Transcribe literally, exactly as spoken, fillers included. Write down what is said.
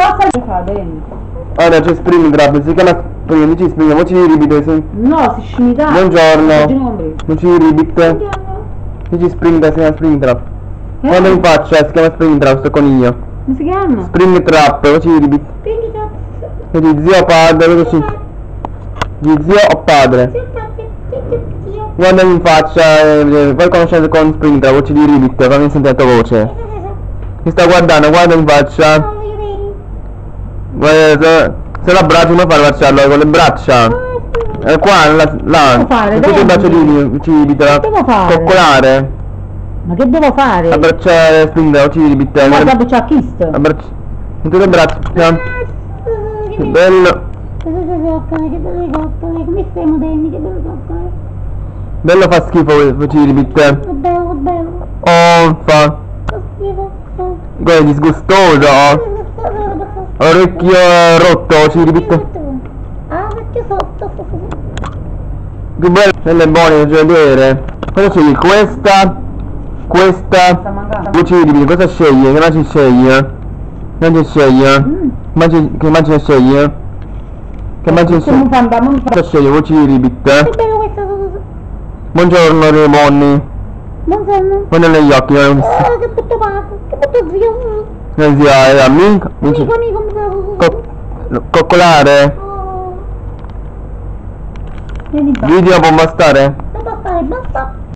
forza di fare, vieni. Ora c'è Springtrap, si chiama Spring, dici Spring, mo ci ribite se... No, si scimità. Buongiorno. Non ci ribite. Dici Springtrap, si chiama Springtrap. Eh? Quando in faccia si chiama Springtrap, sto coniglio. Come si chiama? Springtrap, mo ci ribite. Springtrap. Dici zio o padre, così. Di zio o padre. Guarda in faccia, eh, poi conoscete con Springtrap, mo ci ribite, fammi sentire la tua voce. Mi sta guardando, guarda in faccia. Guarda, se, se l'abbraccio come fare a baciarlo con le braccia? Eh, qua, là, là. Devo fare, tutti i baciolini, ci ribita. Che devo fare? Coccolare. Ma che devo fare? Abbracciare Springtrap, ci ribita. Ma guarda c'ha chist. Abbracciare. In tutte le braccia. Che bello. Che bello coccole, come stai moderni, che bello coccole. Bello fa schifo, ci ribita. Che bello, che bello. Oh, fa. Che schifo. Guarda, è disgustoso. Orecchio rotto, ci ribita. Ah, perché sotto? Che bello, belle buone da vedere. Cosa scegli? Questa? Questa? Che ci ribita, cosa scegli? Che immagine scegli? Che immagine scegli? Mm. Immagine- Che immagine scegli? Che immagine Come scegli? fa andiamo a Cosa scegli? Voi ci ribita. Che bello questo. Buongiorno Remonni. Buongiorno. Guarda negli occhi, non mi Oh, che brutto padre, che brutto zio. non zia, è amico. Amico, amico, amico. Co- coccolare. Oh, Vieni qua. Video può bastare? basta, basta.